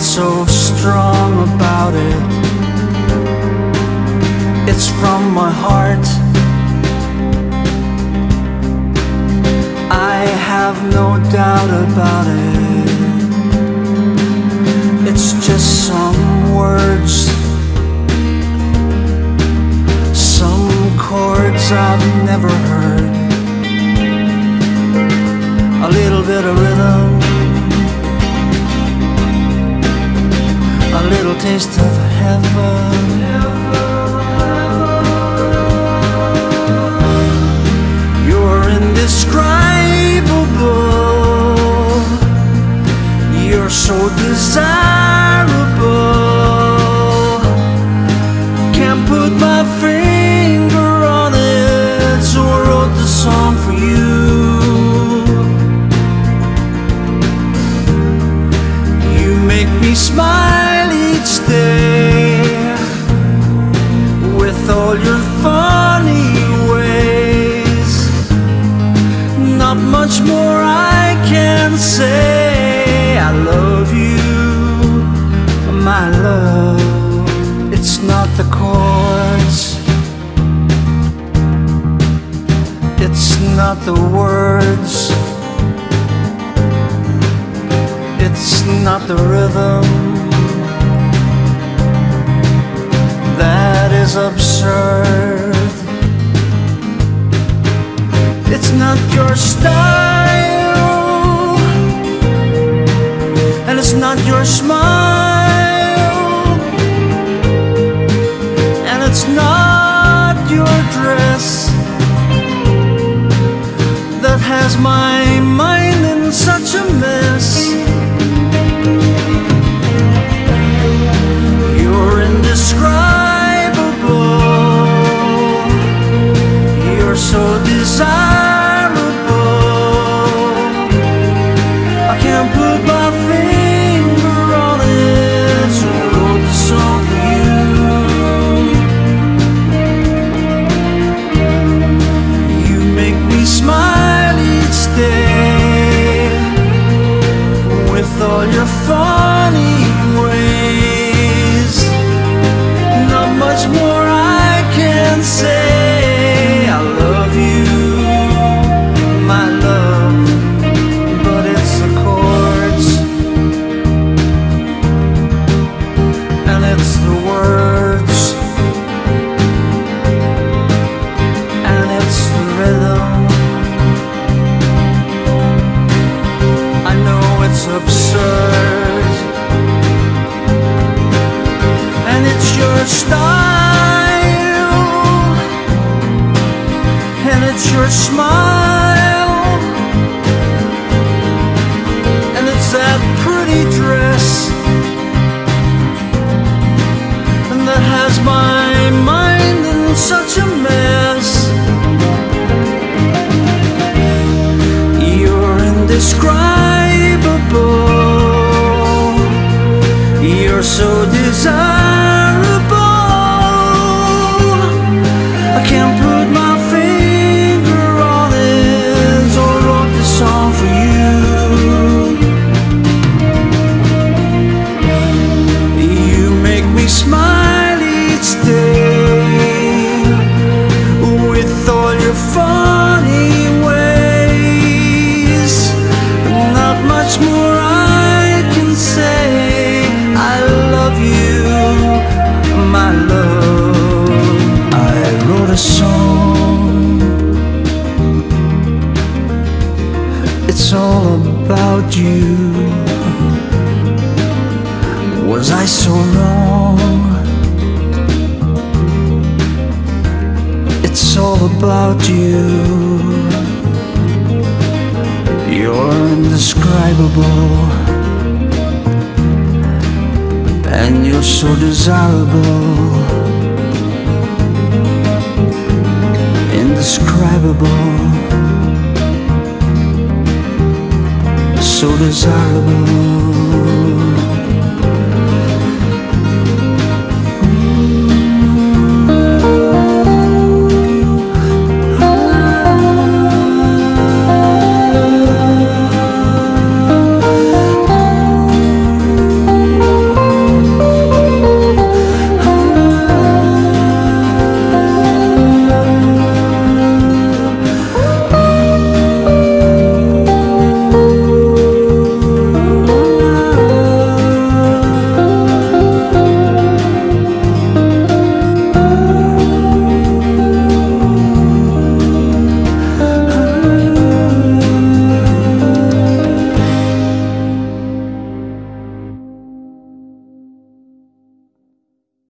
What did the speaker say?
what's so strong about it. It's from my heart. I have no doubt about it. It's just some words, some chords I've never heard. A little bit of rhythm, a little taste of heaven. You're indescribable, you're so desirable. Can't put my finger on it, so I wrote the song for you. You make me smile each day with all your funny ways. Not much more I can say. I love you, my love. It's not the chords, it's not the words, it's not the rhythm. That is absurd. It's not your style, and it's not your smile, and it's not your dress that has my mind in such a mess. You're indescribable, you're so desirable. I can't put my finger on it, so I wrote the song for you. You make me smile each day with all your funny ways. Not much more I can say. I love you, my love, but it's the chords, and it's the words, and it's the rhythm. I know it's absurd, and it's your style, and it's your smile, and it's that pretty dress, and that has my mind in such a mess. You're indescribable, you're so desirable. I can't put my finger on it, so I wrote this song for you. You make me smile each day with all your funny ways. Not much more I can say. I love you, my love. I wrote a song, it's all about you. Was I so wrong? It's all about you. You're indescribable, and you're so desirable. Indescribable, so desirable.